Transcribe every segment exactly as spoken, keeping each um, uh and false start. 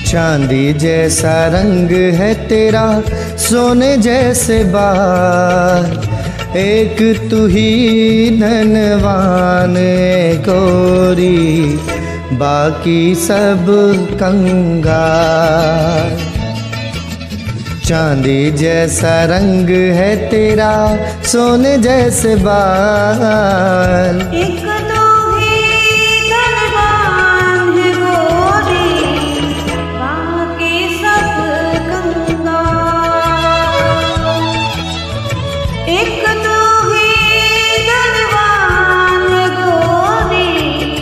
चांदी जैसा रंग है तेरा, सोने जैसे बाल, एक तू ही धनवान गोरी, बाकी सब कंगाल। चांदी जैसा रंग है तेरा, सोने जैसे बाल, एक तू ही धनवान है गोरी, बाकी सब कंगाल। एक तू ही धनवान है गोरी,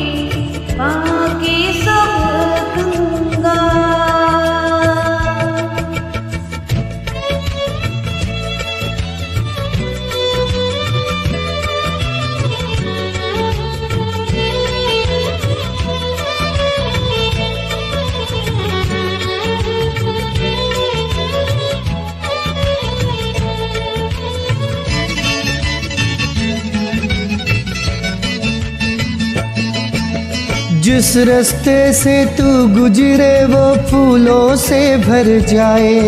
बाकी सब कंगाल। जिस रास्ते से तू गुजरे वो फूलों से भर जाए,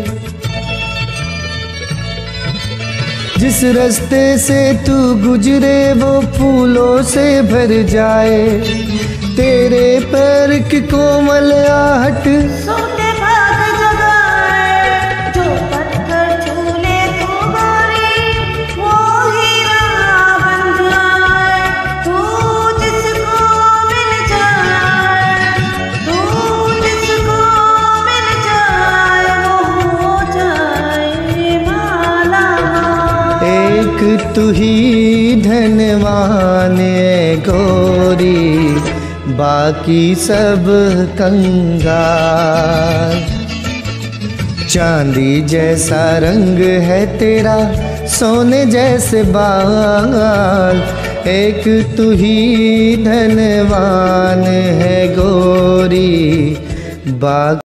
जिस रास्ते से तू गुजरे वो फूलों से भर जाए, तेरे पैर की कोमल आहट सोते भाग जगाए, जो पत्थर छूले तू गोरी, वो हीरा बन जाए। तू जिसको मिल जाए, तू जिसको मिल जाए, वो हो जाए माला माल। एक तू ही धनवान गोरी, बाकी सब कंगाल। चांदी जैसा रंग है तेरा, सोने जैसे बाल, एक तू ही धनवान है गोरी, बाकी